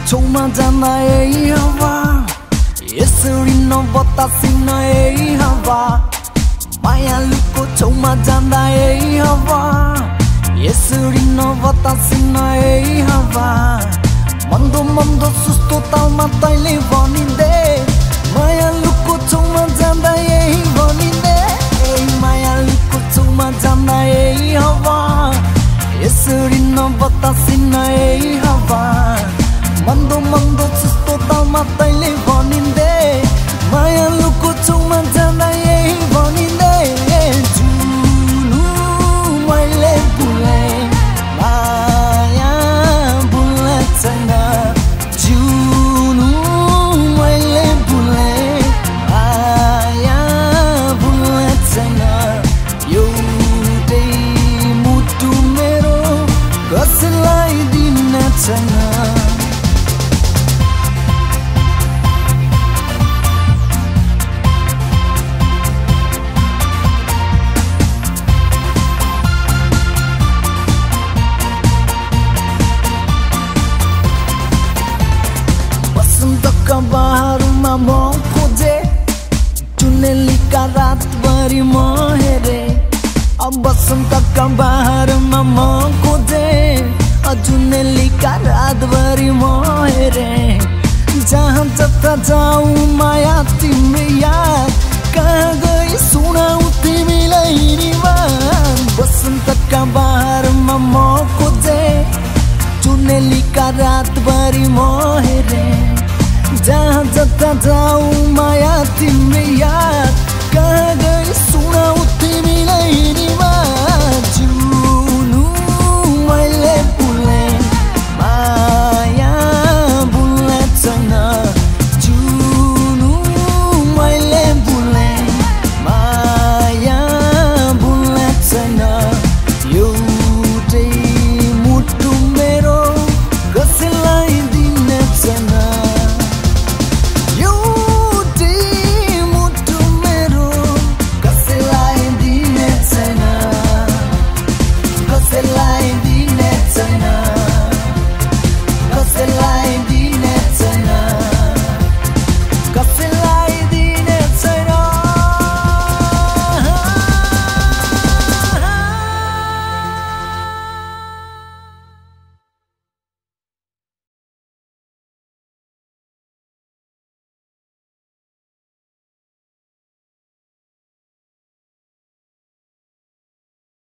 छेउमा जाँदा यही हावा यसरी नबतासिन यही हावा मायालुको छेउमा जाँदा यही हावा यसरी नबतासिन यही हावा मन्दो मन्दो सुस्तो तालमा तैले भनिदे मायालुको छेउमा जाँदा यही भनिदे मायालुको छेउमा जाँदा यही हावा यसरी नबतासिन यही हावा मन्दो मन्दो सुस्तो तालमा तैले भनिदे मायालुको छेउमा जाँदा यही भनिदे जुनु मैले भुले माया भुल्न छैन जुनु मैले भुले माया भुल्न छैन एउटै मुटु मेरो कसैलाई दिन छैन बाहरमा म खोजे चुनेलीका रातभरि म हेरे अब बसन्तका बाहरमा म खोजे चुनेलीका रातभरि म हेरे जहाँ जता जाऊ माया तिम्रो याद कहाँ गई सुनाऊ तिमीलाई निवान बसन्तका बाहरमा म खोजे चुनेलीका रातभरि म हेरे जहाँ जता जाऊ माया तिम्रो याद कहाँ गई सुनाऊ तिमीलाई